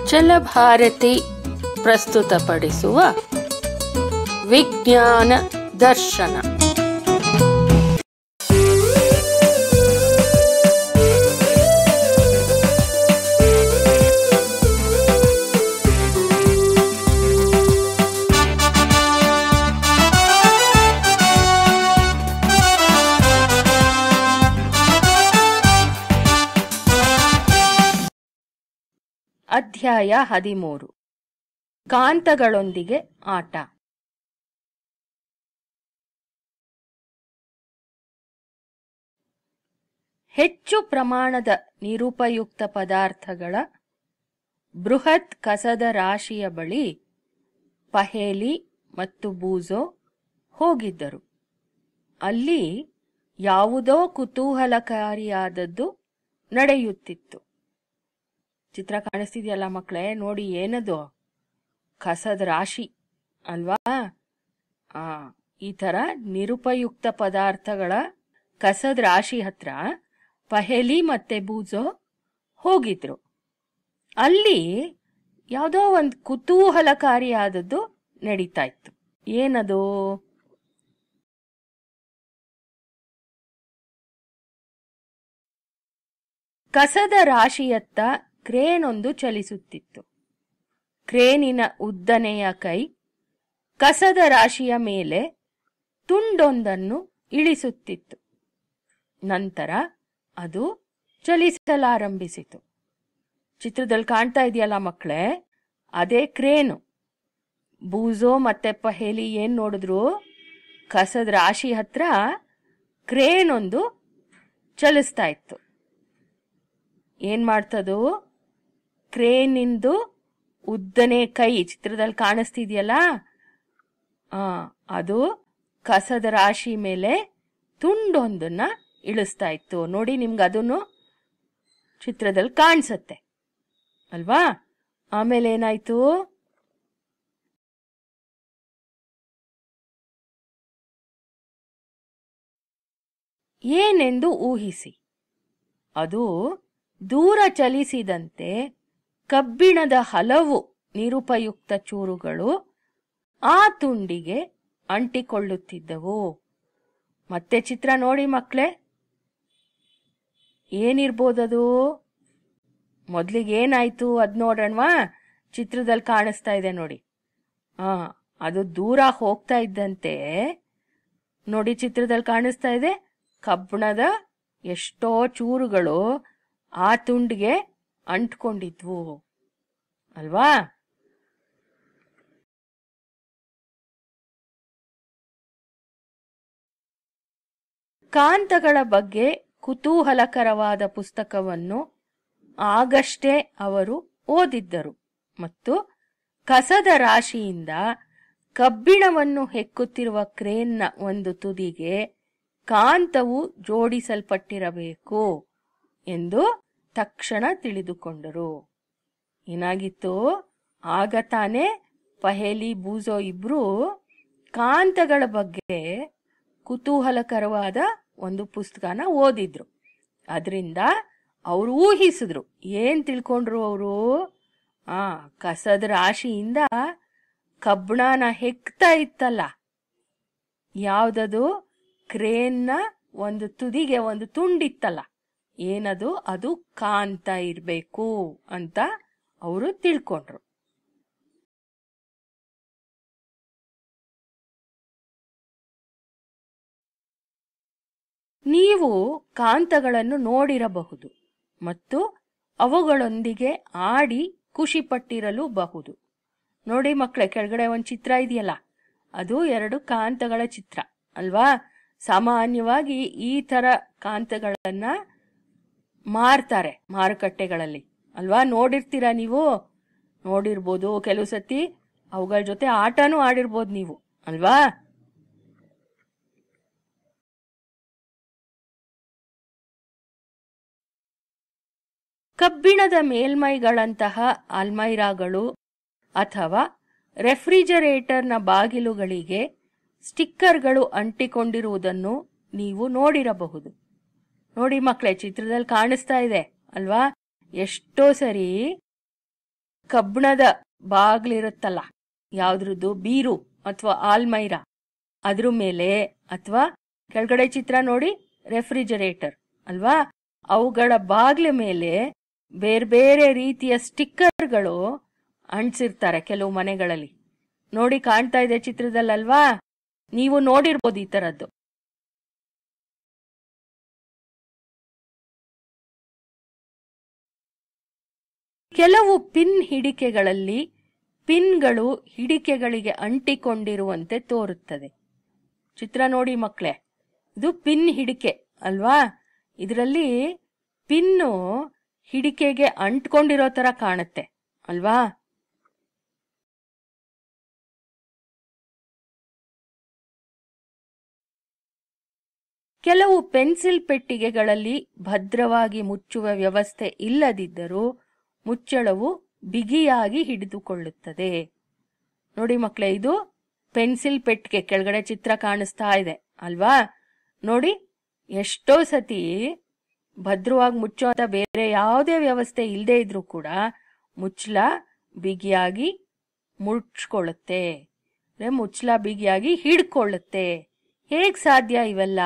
ಅಚಲಭಾರತಿ ಪ್ರಸ್ತುತಪಡಿಸುವ ವಿಜ್ಞಾನ ದರ್ಶನ. ಅಧ್ಯಾಯ 13. ಕಾಂತಗಳೊಂದಿಗೆ ಆಟ. ಹೆಚ್ಚು ಪ್ರಮಾಣದ ನಿರುಪಯುಕ್ತ ಪದಾರ್ಥಗಳ ಬೃಹತ್ ಕಸದ ರಾಶಿಯ ಬಳಿ ಪಹೇಲಿ ಮತ್ತು ಬೂಜೋ ಹೋಗಿದ್ದರು. ಅಲ್ಲಿ ಯಾವುದೋ ಕುತೂಹಲಕಾರಿಯಾದದ್ದು ನಡೆಯುತ್ತಿತ್ತು. ಚಿತ್ರ ಕಾಣಿಸ್ತಿದೆಯಲ್ಲ ಮಕ್ಕಳೇ, ನೋಡಿ ಏನದು? ಕಸದ ರಾಶಿ ಅಲ್ವಾ? ಈ ತರ ನಿರುಪಯುಕ್ತ ಪದಾರ್ಥಗಳ ಕಸದ ರಾಶಿ ಹತ್ರ ಪಹೇಲಿ ಮತ್ತೆ ಬೂಜೋ ಹೋಗಿದ್ರು. ಅಲ್ಲಿ ಯಾವುದೋ ಒಂದು ಕುತೂಹಲಕಾರಿಯಾದದ್ದು ನಡೀತಾ ಇತ್ತು. ಏನದು? ಕಸದ ರಾಶಿಯತ್ತ ಕ್ರೇನ್ ಒಂದು ಚಲಿಸುತ್ತಿತ್ತು. ಕ್ರೇನಿನ ಉದ್ದನೆಯ ಕೈ ಕಸದ ರಾಶಿಯ ಮೇಲೆ ತುಂಡೊಂದನ್ನು ಇಳಿಸುತ್ತಿತ್ತು. ನಂತರ ಅದು ಚಲಿಸಲಾರಂಭಿಸಿತು. ಚಿತ್ರದಲ್ಲಿ ಕಾಣ್ತಾ ಇದೆಯಲ್ಲ ಮಕ್ಕಳೇ, ಅದೇ ಕ್ರೇನು. ಬೂಜೋ ಮತ್ತೆ ಪಹೇಲಿ ಏನ್ ನೋಡಿದ್ರು? ಕಸದ ರಾಶಿ ಹತ್ರ ಕ್ರೇನ್ ಒಂದು ಚಲಿಸ್ತಾ ಇತ್ತು. ಏನ್ ಮಾಡ್ತದು? ಕ್ರೇನಿಂದು ಉದ್ದನೆ ಕೈ ಚಿತ್ರದಲ್ಲಿ ಕಾಣಿಸ್ತಿದೆಯಲ್ಲ, ಅದು ಕಸದ ರಾಶಿ ಮೇಲೆ ತುಂಡೊಂದನ್ನ ಇಳಿಸ್ತಾ ಇತ್ತು. ನೋಡಿ, ನಿಮ್ಗೆ ಅದನ್ನು ಚಿತ್ರದಲ್ಲಿ ಕಾಣಿಸುತ್ತೆ ಅಲ್ವಾ? ಆಮೇಲೆ ಏನಾಯ್ತು? ಏನೆಂದು ಊಹಿಸಿ. ಅದು ದೂರ ಚಲಿಸಿದಂತೆ ಕಬ್ಬಿಣದ ಹಲವು ನಿರುಪಯುಕ್ತ ಚೂರುಗಳು ಆ ತುಂಡಿಗೆ ಅಂಟಿಕೊಳ್ಳುತ್ತಿದ್ದವು. ಮತ್ತೆ ಚಿತ್ರ ನೋಡಿ ಮಕ್ಕಳೇ, ಏನಿರ್ಬೋದದು? ಮೊದ್ಲಿಗೆ ಏನಾಯ್ತು ಅದ್ ನೋಡೋಣವಾ? ಚಿತ್ರದಲ್ಲಿ ಕಾಣಿಸ್ತಾ ಇದೆ ನೋಡಿ. ಅದು ದೂರ ಹೋಗ್ತಾ ಇದ್ದಂತೆ ನೋಡಿ, ಚಿತ್ರದಲ್ಲಿ ಕಾಣಿಸ್ತಾ ಇದೆ, ಕಬ್ಬಿಣದ ಎಷ್ಟೋ ಚೂರುಗಳು ಆ ತುಂಡಿಗೆ ಅಂಟ್ಕೊಂಡಿದ್ವು ಅಲ್ವಾ? ಕಾಂತಗಳ ಬಗ್ಗೆ ಕುತೂಹಲಕರವಾದ ಪುಸ್ತಕವನ್ನು ಆಗಷ್ಟೇ ಅವರು ಓದಿದ್ದರು ಮತ್ತು ಕಸದ ರಾಶಿಯಿಂದ ಕಬ್ಬಿಣವನ್ನು ಹೆಕ್ಕುತ್ತಿರುವ ಕ್ರೇನ್ನ ಒಂದು ತುದಿಗೆ ಕಾಂತವು ಜೋಡಿಸಲ್ಪಟ್ಟಿರಬೇಕು ಎಂದು ತಕ್ಷಣ ತಿಳಿದುಕೊಂಡರು. ಏನಾಗಿತ್ತು? ಆಗ ತಾನೇ ಪಹೇಲಿ ಬೂಜೋ ಇಬ್ರು ಕಾಂತಗಳ ಬಗ್ಗೆ ಕುತೂಹಲಕರವಾದ ಒಂದು ಪುಸ್ತಕನ ಓದಿದ್ರು. ಅದರಿಂದ ಅವರು ಊಹಿಸಿದ್ರು. ಏನ್ ತಿಳ್ಕೊಂಡ್ರು ಅವರು? ಕಸದ ರಾಶಿಯಿಂದ ಕಬ್ಬಿಣನ ಹೆಕ್ತಾ ಇತ್ತಲ್ಲ, ಯಾವ್ದದು? ಕ್ರೇನ್ನ ಒಂದು ತುದಿಗೆ ಒಂದು ತುಂಡಿತ್ತಲ್ಲ, ಏನದು? ಅದು ಕಾಂತ ಇರ್ಬೇಕು ಅಂತ ಅವರು ತಿಳ್ಕೊಂಡ್ರು. ನೀವು ಕಾಂತಗಳನ್ನು ನೋಡಿರಬಹುದು ಮತ್ತು ಅವುಗಳೊಂದಿಗೆ ಆಡಿ ಖುಷಿಪಟ್ಟಿರಲು ಬಹುದು. ನೋಡಿ ಮಕ್ಕಳೇ, ಕೆಳಗಡೆ ಒಂದು ಚಿತ್ರ ಇದೆಯಲ್ಲ, ಅದು 2 ಕಾಂತಗಳ ಚಿತ್ರ ಅಲ್ವಾ? ಸಾಮಾನ್ಯವಾಗಿ ಈ ತರ ಕಾಂತಗಳನ್ನ ಮಾರ್ತಾರೆ ಮಾರುಕಟ್ಟೆಗಳಲ್ಲಿ ಅಲ್ವಾ? ನೋಡಿರ್ತೀರಾ ನೀವು? ನೋಡಿರ್ಬೋದು. ಕೆಲವು ಸತಿ ಅವುಗಳ ಜೊತೆ ಆಟನೂ ಆಡಿರ್ಬೋದು ನೀವು ಅಲ್ವಾ? ಕಬ್ಬಿಣದ ಮೇಲ್ಮೈಗಳಂತಹ ಅಲ್ಮೈರಾಗಳು ಅಥವಾ ರೆಫ್ರಿಜರೇಟರ್ನ ಬಾಗಿಲುಗಳಿಗೆ ಸ್ಟಿಕ್ಕರ್ಗಳು ಅಂಟಿಕೊಂಡಿರುವುದನ್ನು ನೀವು ನೋಡಿರಬಹುದು. ನೋಡಿ ಮಕ್ಕಳೇ, ಚಿತ್ರದಲ್ಲಿ ಕಾಣಿಸ್ತಾ ಇದೆ ಅಲ್ವಾ? ಎಷ್ಟೋ ಸರಿ ಕಬ್ಬಿಣದ ಬಾಗ್ಲಿರುತ್ತಲ್ಲ, ಯಾವ್ದ್ರದ್ದು, ಬೀರು ಅಥವಾ ಆಲ್ಮೈರಾ, ಅದ್ರ ಮೇಲೆ ಅಥವಾ ಕೆಳಗಡೆ ಚಿತ್ರ ನೋಡಿ, ರೆಫ್ರಿಜರೇಟರ್ ಅಲ್ವಾ, ಅವುಗಳ ಬಾಗ್ಲ ಮೇಲೆ ಬೇರೆ ಬೇರೆ ರೀತಿಯ ಸ್ಟಿಕ್ಕರ್ಗಳು ಅಂಟಿಸಿರ್ತಾರೆ ಕೆಲವು ಮನೆಗಳಲ್ಲಿ. ನೋಡಿ, ಕಾಣ್ತಾ ಇದೆ ಚಿತ್ರದಲ್ಲಲ್ವಾ, ನೀವು ನೋಡಿರ್ಬೋದು ಈ ತರದ್ದು. ಕೆಲವು ಪಿನ್ ಹಿಡಿಕೆಗಳಲ್ಲಿ ಪಿನ್ಗಳು ಹಿಡಿಕೆಗಳಿಗೆ ಅಂಟಿಕೊಂಡಿರುವಂತೆ ತೋರುತ್ತದೆ. ಚಿತ್ರ ನೋಡಿ ಮಕ್ಕಳೇ, ಇದು ಪಿನ್ ಹಿಡಿಕೆ ಅಲ್ವಾ, ಇದರಲ್ಲಿ ಪಿನ್ನು ಹಿಡಿಕೆಗೆ ಅಂಟ್ಕೊಂಡಿರೋ ತರ ಕಾಣುತ್ತೆ ಅಲ್ವಾ. ಕೆಲವು ಪೆನ್ಸಿಲ್ ಪೆಟ್ಟಿಗೆಗಳಲ್ಲಿ ಭದ್ರವಾಗಿ ಮುಚ್ಚುವ ವ್ಯವಸ್ಥೆ ಇಲ್ಲದಿದ್ದರೂ ಮುಚ್ಚಳವು ಬಿಗಿಯಾಗಿ ಹಿಡಿದುಕೊಳ್ಳುತ್ತದೆ. ನೋಡಿ ಮಕ್ಕಳೇ, ಇದು ಪೆನ್ಸಿಲ್ ಪೆಟ್ಟಿಗೆ ಕೆಳಗಡೆ ಚಿತ್ರ ಕಾಣಿಸ್ತಾ ಇದೆ ಅಲ್ವಾ. ನೋಡಿ, ಎಷ್ಟೋ ಸತಿ ಭದ್ರವಾಗಿ ಮುಚ್ಚುವಂತ ಬೇರೆ ಯಾವುದೇ ವ್ಯವಸ್ಥೆ ಇಲ್ಲದೆ ಇದ್ರೂ ಕೂಡ ಮುಚ್ಚಳ ಬಿಗಿಯಾಗಿ ಮುಚ್ಕೊಳ್ಳುತ್ತೆ, ಮುಚ್ಚಳ ಬಿಗಿಯಾಗಿ ಹಿಡ್ಕೊಳ್ಳುತ್ತೆ. ಹೇಗ್ ಸಾಧ್ಯ ಇವೆಲ್ಲ?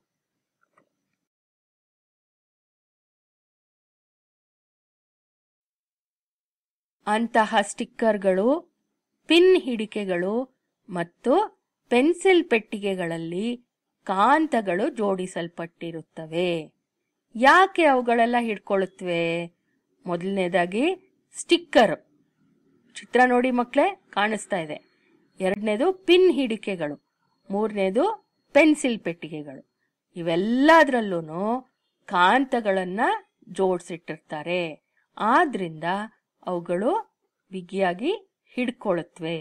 ಅಂತಹ ಸ್ಟಿಕ್ಕರ್ಗಳು, ಪಿನ್ ಹಿಡಿಕೆಗಳು ಮತ್ತು ಪೆನ್ಸಿಲ್ ಪೆಟ್ಟಿಗೆಗಳಲ್ಲಿ ಕಾಂತಗಳು ಜೋಡಿಸಲ್ಪಟ್ಟಿರುತ್ತವೆ. ಯಾಕೆ ಅವುಗಳೆಲ್ಲ ಹಿಡ್ಕೊಳ್ಳುತ್ತವೆ? ಮೊದಲನೇದಾಗಿ ಸ್ಟಿಕ್ಕರ್, ಚಿತ್ರ ನೋಡಿ ಮಕ್ಕಳೇ ಕಾಣಿಸ್ತಾ ಇದೆ. ಎರಡನೇದು ಪಿನ್ ಹಿಡಿಕೆಗಳು, ಮೂರನೇದು ಪೆನ್ಸಿಲ್ ಪೆಟ್ಟಿಗೆಗಳು. ಇವೆಲ್ಲದರಲ್ಲೂ ಕಾಂತಗಳನ್ನ ಜೋಡಿಸಿಟ್ಟಿರ್ತಾರೆ. ಆದ್ರಿಂದ ಅವುಗಳು ಬಿಗಿಯಾಗಿ ಹಿಡ್ಕೊಳ್ಳುತ್ತವೆ.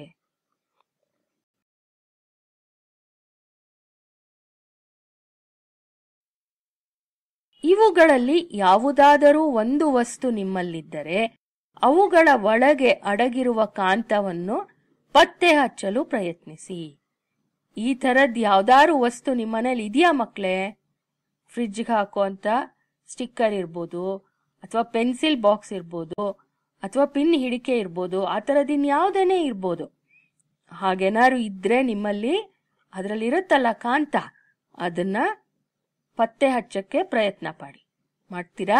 ಇವುಗಳಲ್ಲಿ ಯಾವುದಾದರೂ ಒಂದು ವಸ್ತು ನಿಮ್ಮಲ್ಲಿದ್ದರೆ ಅವುಗಳ ಒಳಗೆ ಅಡಗಿರುವ ಕಾಂತವನ್ನು ಪತ್ತೆ ಹಚ್ಚಲು ಪ್ರಯತ್ನಿಸಿ. ಈ ತರದ್ ಯಾವ್ದಾದ್ರು ವಸ್ತು ನಿಮ್ಮನೇಲಿ ಇದೆಯಾ ಮಕ್ಕಳೇ? ಫ್ರಿಡ್ಜ್ಗೆ ಹಾಕುವಂತ ಸ್ಟಿಕ್ಕರ್ ಇರ್ಬೋದು, ಅಥವಾ ಪೆನ್ಸಿಲ್ ಬಾಕ್ಸ್ ಇರ್ಬೋದು, ಅಥವಾ ಪಿನ್ ಹಿಡಿಕೆ ಇರ್ಬೋದು, ಆ ಥರದಿನ್ ಯಾವುದೇನೇ ಇರ್ಬೋದು. ಹಾಗೇನಾದ್ರು ಇದ್ರೆ ನಿಮ್ಮಲ್ಲಿ ಅದರಲ್ಲಿರುತ್ತಲ್ಲ ಕಾಂತ, ಅದನ್ನ ಪತ್ತೆ ಹಚ್ಚಕ್ಕೆ ಪ್ರಯತ್ನ ಮಾಡ್ತೀರಾ?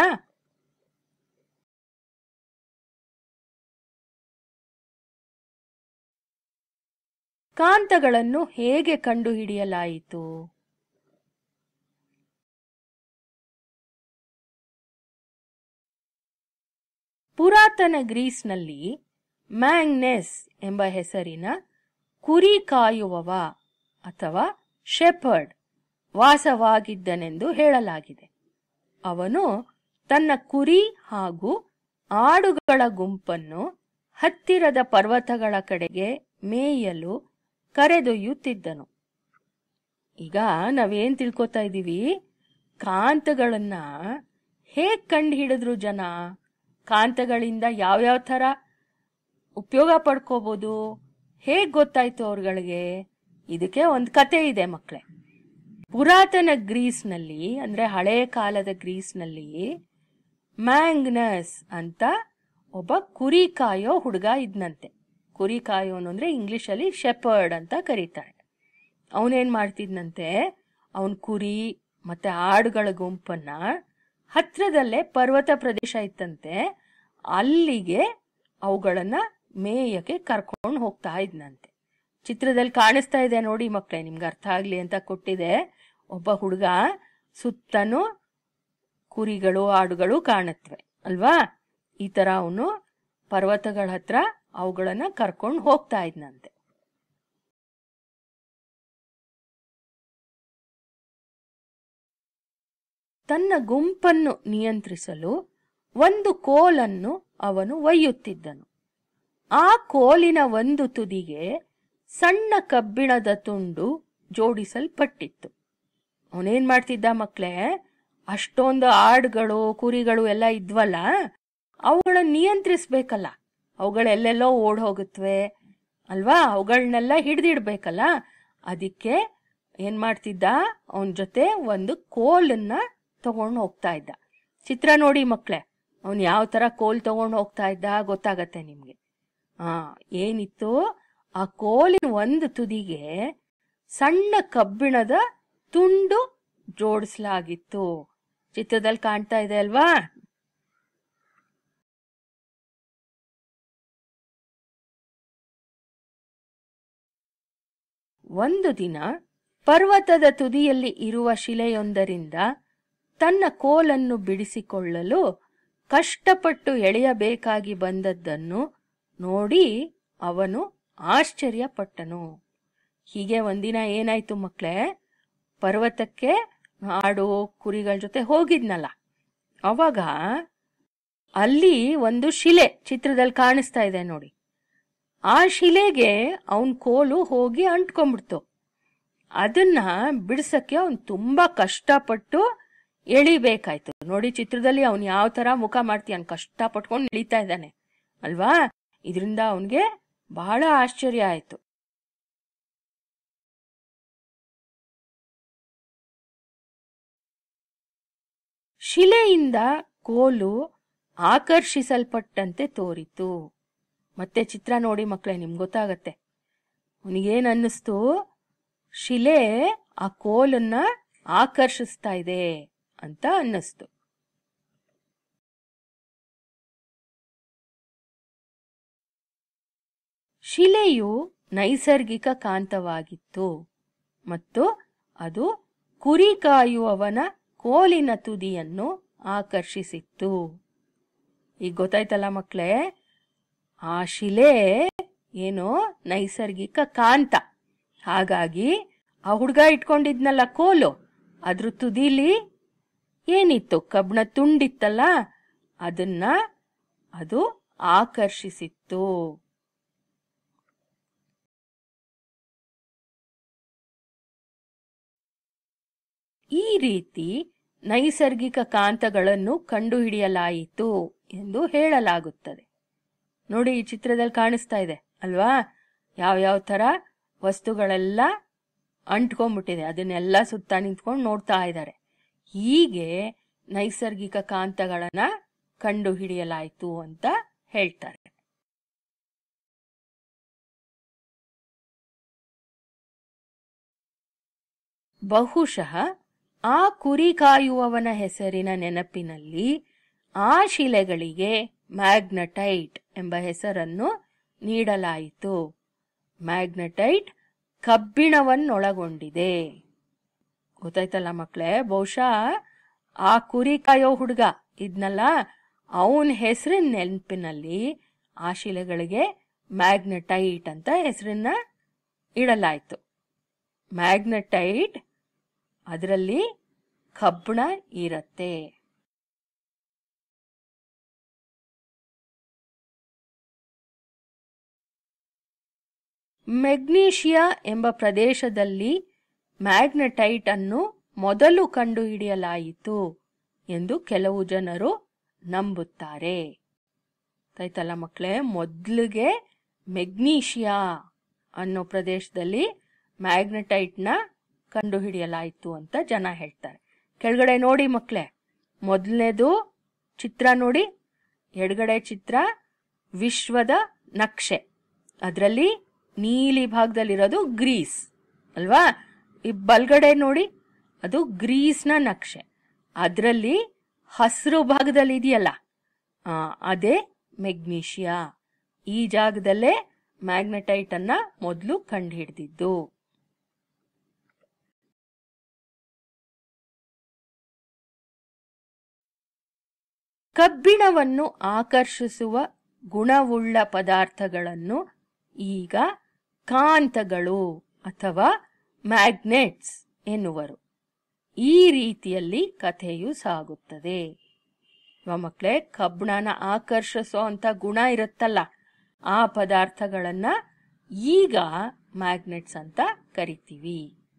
ಕಾಂತಗಳನ್ನು ಹೇಗೆ ಕಂಡುಹಿಡಿಯಲಾಯಿತು? ಪುರಾತನ ಗ್ರೀಸ್ನಲ್ಲಿ ಮ್ಯಾಂಗ್ನೆಸ್ ಎಂಬ ಹೆಸರಿನ ಕುರಿ ಕಾಯುವವ ಅಥವಾ ಶೆಪರ್ಡ್ ವಾಸವಾಗಿದ್ದನೆಂದು ಹೇಳಲಾಗಿದೆ. ಅವನು ತನ್ನ ಕುರಿ ಹಾಗೂ ಆಡುಗಳ ಗುಂಪನ್ನು ಹತ್ತಿರದ ಪರ್ವತಗಳ ಕಡೆಗೆ ಮೇಯಲು ಕರೆದೊಯ್ಯುತ್ತಿದ್ದನು. ಈಗ ನಾವೇನ್ ತಿಳ್ಕೊತಾ ಇದ್ದೀವಿ, ಕಾಂತಗಳನ್ನ ಹೇಗ್ ಕಂಡು ಹಿಡಿದ್ರು ಜನ, ಕಾಂತಗಳಿಂದ ಯಾವ್ಯಾವ ತರ ಉಪಯೋಗ ಪಡ್ಕೋಬಹುದು, ಹೇಗ್ ಗೊತ್ತಾಯ್ತು ಅವ್ರಗಳಿಗೆ? ಇದಕ್ಕೆ ಒಂದು ಕತೆ ಇದೆ ಮಕ್ಕಳೇ. ಪುರಾತನ ಗ್ರೀಸ್ನಲ್ಲಿ, ಅಂದ್ರೆ ಹಳೆ ಕಾಲದ ಗ್ರೀಸ್ನಲ್ಲಿ, ಮ್ಯಾಂಗ್ನಸ್ ಅಂತ ಒಬ್ಬ ಕುರಿ ಕಾಯೋ ಹುಡುಗ ಇದ್ನಂತೆ. ಕುರಿ ಕಾಯೋನು ಅಂದ್ರೆ ಇಂಗ್ಲಿಷಲ್ಲಿ ಶೆಪರ್ಡ್ ಅಂತ ಕರೀತಾರೆ. ಅವನೇನ್ ಮಾಡ್ತಿದ್ನಂತೆ, ಅವನ್ ಕುರಿ ಮತ್ತೆ ಆಡುಗಳ ಗುಂಪನ್ನ ಹತ್ರದಲ್ಲೇ ಪರ್ವತ ಪ್ರದೇಶ ಇತ್ತಂತೆ, ಅಲ್ಲಿಗೆ ಅವುಗಳನ್ನ ಮೇಯಕ್ಕೆ ಕರ್ಕೊಂಡು ಹೋಗ್ತಾ ಇದ್ನಂತೆ. ಚಿತ್ರದಲ್ಲಿ ಕಾಣಿಸ್ತಾ ಇದೆ ನೋಡಿ ಮಕ್ಕಳೇ, ನಿಮ್ಗೆ ಅರ್ಥ ಆಗ್ಲಿ ಅಂತ ಕೊಟ್ಟಿದೆ. ಒಬ್ಬ ಹುಡುಗ, ಸುತ್ತನೂ ಕುರಿಗಳು ಆಡುಗಳು ಕಾಣತ್ವೆ ಅಲ್ವಾ. ಈ ತರ ಅವನು ಪರ್ವತಗಳ ಹತ್ರ ಅವುಗಳನ್ನ ಕರ್ಕೊಂಡು ಹೋಗ್ತಾ ಇದ್ನಂತೆ. ತನ್ನ ಗುಂಪನ್ನು ನಿಯಂತ್ರಿಸಲು ಒಂದು ಕೋಲನ್ನು ಅವನು ಒಯ್ಯುತ್ತಿದ್ದನು. ಆ ಕೋಲಿನ ಒಂದು ತುದಿಗೆ ಸಣ್ಣ ಕಬ್ಬಿಣದ ತುಂಡು ಜೋಡಿಸಲ್ಪಟ್ಟಿತ್ತು. ಅವನೇನ್ ಮಾಡ್ತಿದ್ದ ಮಕ್ಕಳೇ, ಅಷ್ಟೊಂದು ಆಡುಗಳು ಕುರಿಗಳು ಎಲ್ಲ ಇದ್ವಲ್ಲ, ಅವುಗಳನ್ನ ನಿಯಂತ್ರಿಸ್ಬೇಕಲ್ಲ, ಅವುಗಳೆಲ್ಲೆಲ್ಲೋ ಓಡ್ ಹೋಗುತ್ತವೆ ಅಲ್ವಾ, ಅವುಗಳನ್ನೆಲ್ಲ ಹಿಡ್ದಿಡ್ಬೇಕಲ್ಲ. ಅದಕ್ಕೆ ಏನ್ ಮಾಡ್ತಿದ್ದ, ಅವನ ಜೊತೆ ಒಂದು ಕೋಲನ್ನ ತಗೊಂಡು ಹೋಗ್ತಾ ಇದ್ದ. ಚಿತ್ರ ನೋಡಿ ಮಕ್ಕಳೇ, ಅವನ್ ಯಾವ ತರ ಕೋಲ್ ತಗೊಂಡು ಹೋಗ್ತಾ ಇದ್ದ ಗೊತ್ತಾಗತ್ತೆ ನಿಮ್ಗೆ. ಏನಿತ್ತು, ಆ ಕೋಲಿನ ಒಂದು ತುದಿಗೆ ಸಣ್ಣ ಕಬ್ಬಿಣದ ತುಂಡು ಜೋಡಿಸಲಾಗಿತ್ತು. ಚಿತ್ರದಲ್ಲಿ ಕಾಣ್ತಾ ಇದೆ ಅಲ್ವಾ? ಒಂದು ದಿನ ಪರ್ವತದ ತುದಿಯಲ್ಲಿ ಇರುವ ಶಿಲೆಯೊಂದರಿಂದ ತನ್ನ ಕೋಲನ್ನು ಬಿಡಿಸಿಕೊಳ್ಳಲು ಕಷ್ಟಪಟ್ಟು ಎಳೆಯಬೇಕಾಗಿ ಬಂದದ್ದನ್ನು ನೋಡಿ ಅವನು ಆಶ್ಚರ್ಯಪಟ್ಟನು. ಹೀಗೆ ಒಂದಿನ ಏನಾಯ್ತು ಮಕ್ಕಳೇ, ಪರ್ವತಕ್ಕೆ ಆಡು ಕುರಿಗಳ ಜೊತೆ ಹೋಗಿದ್ನಲ್ಲ, ಅವಾಗ ಅಲ್ಲಿ ಒಂದು ಶಿಲೆ ಚಿತ್ರದಲ್ಲಿ ಕಾಣಿಸ್ತಾ ಇದೆ ನೋಡಿ. ಆ ಶಿಲೆಗೆ ಅವನ್ ಕೋಲು ಹೋಗಿ ಅಂಟ್ಕೊಂಡ್ಬಿಡ್ತು. ಅದನ್ನ ಬಿಡ್ಸಕ್ಕೆ ಅವನ್ ತುಂಬಾ ಕಷ್ಟಪಟ್ಟು ಎಳಿಬೇಕಾಯ್ತು. ನೋಡಿ ಚಿತ್ರದಲ್ಲಿ ಅವನ್ ಯಾವ ತರ ಮುಖ ಮಾಡ್ತೀಯನ್, ಕಷ್ಟಪಟ್ಕೊಂಡು ಎಳಿತಾ ಇದ್ದಾನೆ ಅಲ್ವಾ? ಇದರಿಂದ ಅವನ್ಗೆ ಬಹಳ ಆಶ್ಚರ್ಯ ಆಯ್ತು. ಶಿಲೆಯಿಂದ ಕೋಲು ಆಕರ್ಷಿಸಲ್ಪಟ್ಟಂತೆ ತೋರಿತು. ಮತ್ತೆ ಚಿತ್ರ ನೋಡಿ ಮಕ್ಕಳೇ, ನಿಮ್ಗೆ ಗೊತ್ತಾಗತ್ತೆ. ಅವನಿಗೇನ್ ಅನ್ನಿಸ್ತು, ಶಿಲೆ ಆ ಕೋಲನ್ನ ಆಕರ್ಷಿಸ್ತಾ ಇದೆ ಅಂತ ಅನ್ನಿಸ್ತು. ಶಿಲೆಯು ನೈಸರ್ಗಿಕ ಕಾಂತವಾಗಿತ್ತು ಮತ್ತು ಅದು ಕುರಿ ಕಾಯುವವನ ಕೋಲಿನ ತುದಿಯನ್ನು ಆಕರ್ಷಿಸಿತ್ತು. ಈಗ ಗೊತ್ತಾಯ್ತಲ್ಲ ಮಕ್ಕಳೇ, ಆ ಶಿಲೆ ಏನೋ ನೈಸರ್ಗಿಕ ಕಾಂತ. ಹಾಗಾಗಿ ಆ ಹುಡುಗ ಇಟ್ಕೊಂಡಿದ್ನಲ್ಲ ಕೋಲು, ಅದ್ರ ತುದಿಲಿ ಏನಿತ್ತು, ಕಬ್ಬಿಣ ತುಂಡಿತ್ತಲ್ಲ, ಅದನ್ನ ಅದು ಆಕರ್ಷಿಸಿತ್ತು. ಈ ರೀತಿ ನೈಸರ್ಗಿಕ ಕಾಂತಗಳನ್ನು ಕಂಡುಹಿಡಿಯಲಾಯಿತು ಎಂದು ಹೇಳಲಾಗುತ್ತದೆ. ನೋಡಿ, ಈ ಚಿತ್ರದಲ್ಲಿ ಕಾಣಿಸ್ತಾ ಇದೆ ಅಲ್ವಾ? ಯಾವ್ಯಾವ ತರ ವಸ್ತುಗಳೆಲ್ಲ ಅಂಟ್ಕೊಂಡ್ಬಿಟ್ಟಿದೆ, ಅದನ್ನೆಲ್ಲ ಸುತ್ತ ನಿಂತ್ಕೊಂಡು ನೋಡ್ತಾ ಇದ್ದಾರೆ. ಹೀಗೆ ನೈಸರ್ಗಿಕ ಕಾಂತಗಳನ್ನ ಕಂಡುಹಿಡಿಯಲಾಯಿತು ಅಂತ ಹೇಳ್ತಾರೆ. ಬಹುಶಃ ಆ ಕುರಿ ಕಾಯುವವನ ಹೆಸರಿನ ನೆನಪಿನಲ್ಲಿ ಆ ಶಿಲೆಗಳಿಗೆ ಮ್ಯಾಗ್ನಟೈಟ್ ಎಂಬ ಹೆಸರನ್ನು ನೀಡಲಾಯಿತು. ಮ್ಯಾಗ್ನಟೈಟ್ ಕಬ್ಬಿಣವನ್ನೊಳಗೊಂಡಿದೆ. ಗೊತ್ತಾಯ್ತಲ್ಲ ಮಕ್ಕಳೇ? ಬಹುಶಃ ಆ ಕುರಿ ಕಾಯೋ ಹುಡುಗ ಇದ್ನಲ್ಲ, ಅವನ ಹೆಸರಿನ ನೆನಪಿನಲ್ಲಿ ಆ ಶಿಲೆಗಳಿಗೆ ಮ್ಯಾಗ್ನಟೈಟ್ ಅಂತ ಹೆಸರನ್ನ ಇಡಲಾಯಿತು. ಮ್ಯಾಗ್ನಟೈಟ್ ಅದರಲ್ಲಿ ಕಬ್ಬಿಣ ಇರತ್ತೆ. ಮೆಗ್ನೀಷಿಯಾ ಎಂಬ ಪ್ರದೇಶದಲ್ಲಿ ಮ್ಯಾಗ್ನಟೈಟ್ ಅನ್ನು ಮೊದಲು ಕಂಡುಹಿಡಿಯಲಾಯಿತು ಎಂದು ಕೆಲವು ಜನರು ನಂಬುತ್ತಾರೆ. ಆಯ್ತಲ್ಲ ಮಕ್ಕಳೇ? ಮೊದಲಿಗೆ ಮೆಗ್ನೀಷಿಯಾ ಅನ್ನೋ ಪ್ರದೇಶದಲ್ಲಿ ಮ್ಯಾಗ್ನಟೈಟ್ನ ಕಂಡುಹಿಡಿಯಲಾಯಿತು ಅಂತ ಜನ ಹೇಳ್ತಾರೆ. ಕೆಳಗಡೆ ನೋಡಿ ಮಕ್ಕಳೇ, ಮೊದಲನೇದು ಚಿತ್ರ ನೋಡಿ, ಎಡಗಡೆ ಚಿತ್ರ ವಿಶ್ವದ ನಕ್ಷೆ. ಅದರಲ್ಲಿ ನೀಲಿ ಭಾಗದಲ್ಲಿರೋದು ಗ್ರೀಸ್ ಅಲ್ವಾ? ಈ ಬಲ್ಗಡೆ ನೋಡಿ, ಅದು ಗ್ರೀಸ್ನ ನಕ್ಷೆ. ಅದರಲ್ಲಿ ಹಸಿರು ಭಾಗದಲ್ಲಿ ಇದೆಯಲ್ಲ, ಅದೇ ಮೆಗ್ನೀಷಿಯಾ. ಈ ಜಾಗದಲ್ಲೇ ಮ್ಯಾಗ್ನೆಟೈಟ್ ಅನ್ನ ಮೊದಲು ಕಂಡುಹಿಡಿದಿದ್ದು. ಕಬ್ಬಿಣವನ್ನು ಆಕರ್ಷಿಸುವ ಗುಣವುಳ್ಳ ಪದಾರ್ಥಗಳನ್ನು ಈಗ ಕಾಂತಗಳು ಅಥವಾ ಮ್ಯಾಗ್ನೆಟ್ಸ್ ಎನ್ನುವರು. ಈ ರೀತಿಯಲ್ಲಿ ಕಥೆಯು ಸಾಗುತ್ತದೆ. ಮಕ್ಕಳೇ, ಕಬ್ಬಿಣನ ಆಕರ್ಷಿಸೋ ಅಂತ ಗುಣ ಇರುತ್ತಲ್ಲ, ಆ ಪದಾರ್ಥಗಳನ್ನ ಈಗ ಮ್ಯಾಗ್ನೆಟ್ಸ್ ಅಂತ ಕರಿತೀವಿ.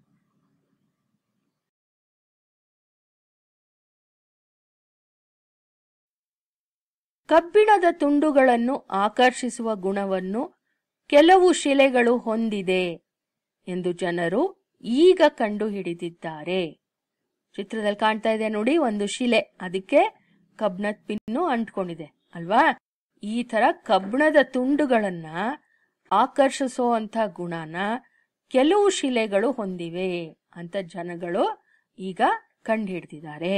ಕಬ್ಬಿಣದ ತುಂಡುಗಳನ್ನು ಆಕರ್ಷಿಸುವ ಗುಣವನ್ನು ಕೆಲವು ಶಿಲೆಗಳು ಹೊಂದಿದೆ ಎಂದು ಜನರು ಈಗ ಕಂಡುಹಿಡಿದಿದ್ದಾರೆ. ಚಿತ್ರದಲ್ಲಿ ಕಾಣ್ತಾ ಇದೆ ನೋಡಿ, ಒಂದು ಶಿಲೆ, ಅದಕ್ಕೆ ಕಬ್ಬಿಣದ ಪಿನ್ನು ಅಂಟ್ಕೊಂಡಿದೆ ಅಲ್ವಾ? ಈ ತರ ಕಬ್ಬಿಣದ ತುಂಡುಗಳನ್ನ ಆಕರ್ಷಿಸುವಂಥ ಗುಣನ ಕೆಲವು ಶಿಲೆಗಳು ಹೊಂದಿವೆ ಅಂತ ಜನಗಳು ಈಗ ಕಂಡುಹಿಡಿದಿದ್ದಾರೆ.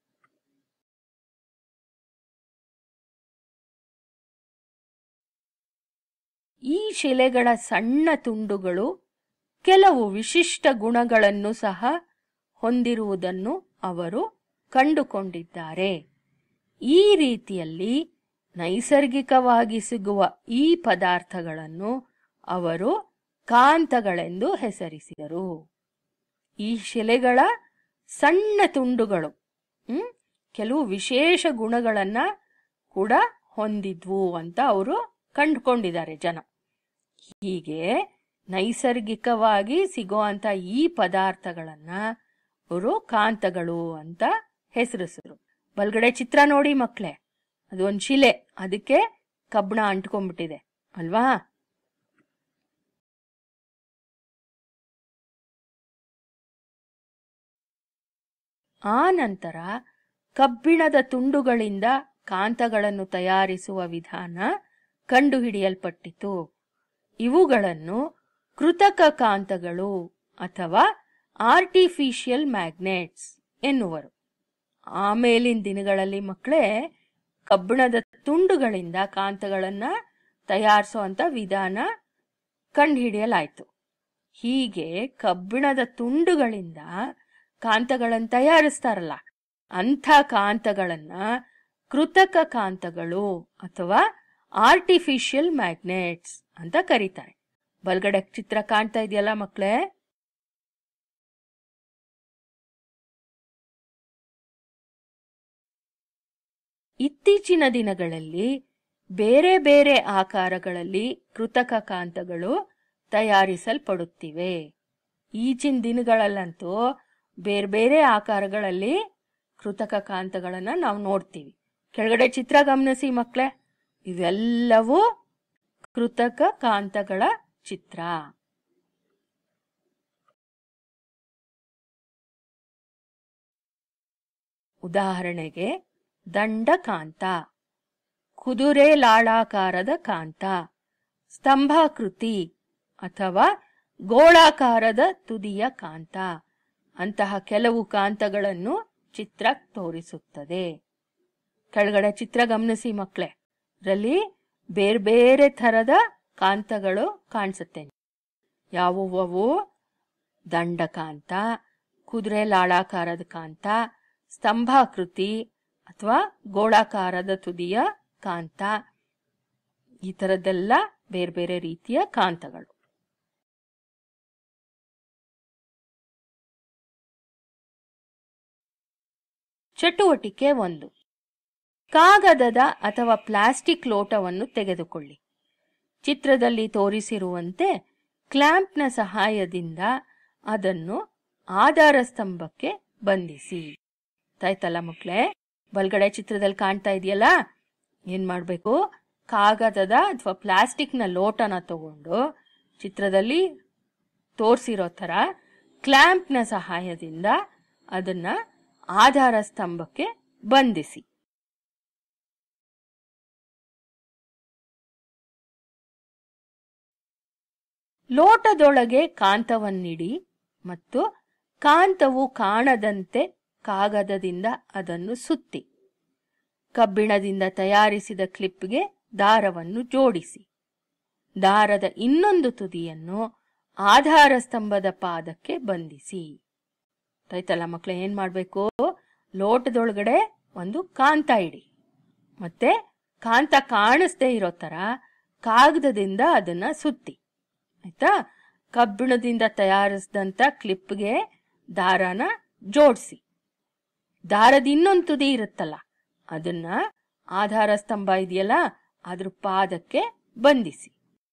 ಈ ಶಿಲೆಗಳ ಸಣ್ಣ ತುಂಡುಗಳು ಕೆಲವು ವಿಶಿಷ್ಟ ಗುಣಗಳನ್ನು ಸಹ ಹೊಂದಿರುವುದನ್ನು ಅವರು ಕಂಡುಕೊಂಡಿದ್ದಾರೆ. ಈ ರೀತಿಯಲ್ಲಿ ನೈಸರ್ಗಿಕವಾಗಿ ಸಿಗುವ ಈ ಪದಾರ್ಥಗಳನ್ನು ಅವರು ಕಾಂತಗಳೆಂದು ಹೆಸರಿಸಿದರು. ಈ ಶಿಲೆಗಳ ಸಣ್ಣ ತುಂಡುಗಳು ಕೆಲವು ವಿಶೇಷ ಗುಣಗಳನ್ನ ಕೂಡ ಹೊಂದಿದ್ವು ಅಂತ ಅವರು ಕಂಡುಕೊಂಡಿದ್ದಾರೆ ಜನ. ಹೀಗೆ ನೈಸರ್ಗಿಕವಾಗಿ ಸಿಗುವಂತ ಈ ಪದಾರ್ಥಗಳನ್ನ ಅವರು ಕಾಂತಗಳು ಅಂತ ಹೆಸರಿಸಿದ್ರು. ಬಲ್ಗಡೆ ಚಿತ್ರ ನೋಡಿ ಮಕ್ಕಳೇ, ಅದು ಒಂದು ಶಿಲೆ, ಅದಕ್ಕೆ ಕಬ್ಬಿಣ ಅಂಟ್ಕೊಂಡ್ಬಿಟ್ಟಿದೆ ಅಲ್ವಾ? ಆ ನಂತರ ಕಬ್ಬಿಣದ ತುಂಡುಗಳಿಂದ ಕಾಂತಗಳನ್ನು ತಯಾರಿಸುವ ವಿಧಾನ ಕಂಡುಹಿಡಿಯಲ್ಪಟ್ಟಿತು. ಇವುಗಳನ್ನು ಕೃತಕ ಕಾಂತಗಳು ಅಥವಾ ಆರ್ಟಿಫಿಷಿಯಲ್ ಮ್ಯಾಗ್ನೆಟ್ಸ್ ಎನ್ನುವರು. ಆಮೇಲಿನ ದಿನಗಳಲ್ಲಿ ಮಕ್ಕಳೇ ಕಬ್ಬಿಣದ ತುಂಡುಗಳಿಂದ ಕಾಂತಗಳನ್ನ ತಯಾರಿಸುವಂತ ವಿಧಾನ ಕಂಡುಹಿಡಿಯಲಾಯಿತು. ಹೀಗೆ ಕಬ್ಬಿಣದ ತುಂಡುಗಳಿಂದ ಕಾಂತಗಳನ್ನು ತಯಾರಿಸ್ತಾರಲ್ಲ, ಅಂಥ ಕಾಂತಗಳನ್ನ ಕೃತಕ ಕಾಂತಗಳು ಅಥವಾ ಆರ್ಟಿಫಿಷಿಯಲ್ ಮ್ಯಾಗ್ನೆಟ್ಸ್ ಅಂತ ಕರೀತಾರೆ. ಬಲ್ಗಡೆ ಚಿತ್ರ ಕಾಣ್ತಾ ಇದೆಯಲ್ಲ ಮಕ್ಕಳೇ? ಇತ್ತೀಚಿನ ದಿನಗಳಲ್ಲಿ ಬೇರೆ ಬೇರೆ ಆಕಾರಗಳಲ್ಲಿ ಕೃತಕ ಕಾಂತಗಳು ತಯಾರಿಸಲ್ಪಡುತ್ತಿವೆ. ಈಚಿನ ದಿನಗಳಲ್ಲಂತೂ ಬೇರೆ ಬೇರೆ ಆಕಾರಗಳಲ್ಲಿ ಕೃತಕ ಕಾಂತಗಳನ್ನ ನಾವು ನೋಡ್ತೀವಿ. ಕೆಳಗಡೆ ಚಿತ್ರ ಗಮನಿಸಿ ಮಕ್ಕಳೇ, ಇವೆಲ್ಲವೂ ಕೃತಕ ಕಾಂತಗಳ ಚಿತ್ರ. ಉದಾಹರಣೆಗೆ ದಂಡಕಾಂತ, ಕುದುರೆ ಲಾಳಾಕಾರದ ಕಾಂತ, ಸ್ತಂಭಾಕೃತಿ ಅಥವಾ ಗೋಳಾಕಾರದ ತುದಿಯ ಕಾಂತ ಅಂತಹ ಕೆಲವು ಕಾಂತಗಳನ್ನು ಚಿತ್ರ ತೋರಿಸುತ್ತದೆ. ಕೆಳಗಡೆ ಚಿತ್ರ ಗಮನಿಸಿ ಮಕ್ಕಳೇ, ಇದರಲ್ಲಿ ಬೇರೆ ಬೇರೆ ಥರದ ಕಾಂತಗಳು ಕಾಣಿಸುತ್ತೆ. ಯಾವುವು? ದಂಡಕಾಂತ, ಕುದುರೆ ಲಾಳಾಕಾರದ ಕಾಂತ, ಸ್ತಂಭಾಕೃತಿ ಅಥವಾ ಗೋಳಾಕಾರದ ತುದಿಯ ಕಾಂತ. ಈ ಥರದ್ದೆಲ್ಲ ಬೇರೆ ಬೇರೆ ರೀತಿಯ ಕಾಂತಗಳು. ಚಟುವಟಿಕೆ 1. ಕಾಗದದ ಅಥವಾ ಪ್ಲಾಸ್ಟಿಕ್ ಲೋಟವನ್ನು ತೆಗೆದುಕೊಳ್ಳಿ. ಚಿತ್ರದಲ್ಲಿ ತೋರಿಸಿರುವಂತೆ ಕ್ಲ್ಯಾಂಪ್ನ ಸಹಾಯದಿಂದ ಅದನ್ನು ಆಧಾರ ಸ್ತಂಭಕ್ಕೆ ಬಂಧಿಸಿ. ಆಯ್ತಲ್ಲ ಮಕ್ಕಳೇ? ಬಲ್ಗಡೆ ಚಿತ್ರದಲ್ಲಿ ಕಾಣ್ತಾ ಇದೆಯಲ್ಲ, ಏನ್ ಮಾಡ್ಬೇಕು? ಕಾಗದದ ಅಥವಾ ಪ್ಲಾಸ್ಟಿಕ್ನ ಲೋಟನ ತಗೊಂಡು ಚಿತ್ರದಲ್ಲಿ ತೋರಿಸಿರೋ ತರ ಕ್ಲ್ಯಾಂಪ್ನ ಸಹಾಯದಿಂದ ಅದನ್ನ ಆಧಾರ ಸ್ತಂಭಕ್ಕೆ ಬಂಧಿಸಿ. ಲೋಟದೊಳಗೆ ಕಾಂತವನ್ನಿಡಿ ಮತ್ತು ಕಾಂತವು ಕಾಣದಂತೆ ಕಾಗದದಿಂದ ಅದನ್ನು ಸುತ್ತಿ ಕಬ್ಬಿಣದಿಂದ ತಯಾರಿಸಿದ ಕ್ಲಿಪ್ಗೆ ದಾರವನ್ನು ಜೋಡಿಸಿ. ದಾರದ ಇನ್ನೊಂದು ತುದಿಯನ್ನು ಆಧಾರ ಸ್ತಂಭದ ಪಾದಕ್ಕೆ ಬಂಧಿಸಿ. ಆಯ್ತಲ್ಲ ಮಕ್ಕಳೇ? ಏನ್ ಮಾಡ್ಬೇಕು? ಲೋಟದೊಳಗಡೆ ಒಂದು ಕಾಂತ ಇಡಿ ಮತ್ತೆ ಕಾಂತ ಕಾಣಿಸ್ದೇ ಇರೋ ತರ ಕಾಗದದಿಂದ ಅದನ್ನ ಸುತ್ತಿ. ಆಯ್ತಾ? ಕಬ್ಬಿಣದಿಂದ ತಯಾರಿಸಿದಂತ ಕ್ಲಿಪ್ಗೆ ದಾರನ ಜೋಡಿಸಿ. ದಾರದ ಇನ್ನೊಂದು ತುದಿ ಇರುತ್ತಲ್ಲ, ಅದನ್ನ ಆಧಾರ ಸ್ತಂಭ ಇದೆಯಲ್ಲ ಅದ್ರ ಪಾದಕ್ಕೆ ಬಂಧಿಸಿ.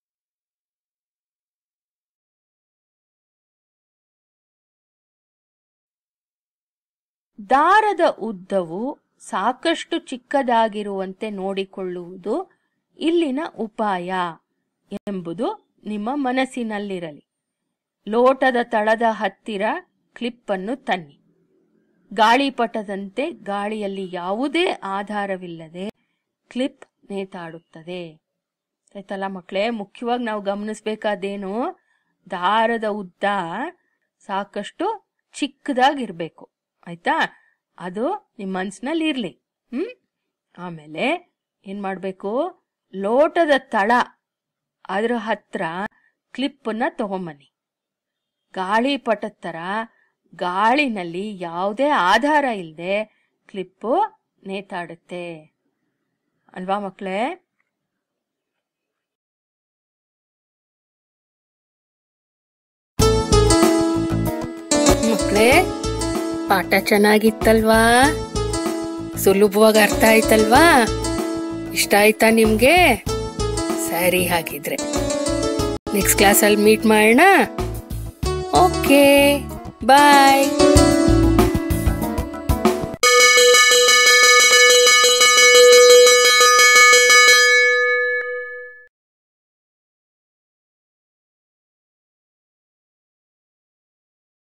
ದಾರದ ಉದ್ದವು ಸಾಕಷ್ಟು ಚಿಕ್ಕದಾಗಿರುವಂತೆ ನೋಡಿಕೊಳ್ಳುವುದು ಇಲ್ಲಿನ ಉಪಾಯ ಎಂಬುದು ನಿಮ್ಮ ಮನಸ್ಸಿನಲ್ಲಿರಲಿ. ಲೋಟದ ತಳದ ಹತ್ತಿರ ಕ್ಲಿಪ್ ಅನ್ನು ತನ್ನಿ. ಗಾಳಿಪಟದಂತೆ ಗಾಳಿಯಲ್ಲಿ ಯಾವುದೇ ಆಧಾರವಿಲ್ಲದೆ ಕ್ಲಿಪ್ ನೇತಾಡುತ್ತದೆ. ಆಯ್ತಲ್ಲ ಮಕ್ಕಳೇ, ಮುಖ್ಯವಾಗಿ ನಾವು ಗಮನಿಸ್ಬೇಕಾದೇನು, ದಾರದ ಉದ್ದ ಸಾಕಷ್ಟು ಚಿಕ್ಕದಾಗಿರ್ಬೇಕು. ಆಯ್ತಾ? ಅದು ನಿಮ್ಮ ಮನ್ಸಿನಲ್ಲಿ ಇರ್ಲಿ. ಆಮೇಲೆ ಏನ್ ಮಾಡ್ಬೇಕು, ಲೋಟದ ತಳ ಅದ್ರ ಹತ್ರ ಕ್ಲಿಪ್ಪನ್ನ ತಗೊಂಬನ್ನಿ. ಗಾಳಿಪಟದ ತರ ಗಾಳಿನಲ್ಲಿ ಯಾವುದೇ ಆಧಾರ ಇಲ್ಲದೆ ಕ್ಲಿಪ್ಪು ನೇತಾಡುತ್ತೆ ಅಲ್ವಾ ಮಕ್ಕಳೇ? ಮಕ್ಕಳೇ, ಪಾಠ ಚೆನ್ನಾಗಿತ್ತಲ್ವಾ? ಸುಲಭವಾಗಿ ಅರ್ಥ ಆಯ್ತಲ್ವಾ? ಇಷ್ಟ ಆಯ್ತಾ ನಿಮ್ಗೆ? ಸರಿ, ಹಾಗಿದ್ರೆ ನೆಕ್ಸ್ಟ್ ಕ್ಲಾಸಲ್ಲಿ ಮೀಟ್ ಮಾಡೋಣ. ಓಕೆ, ಬಾಯ್.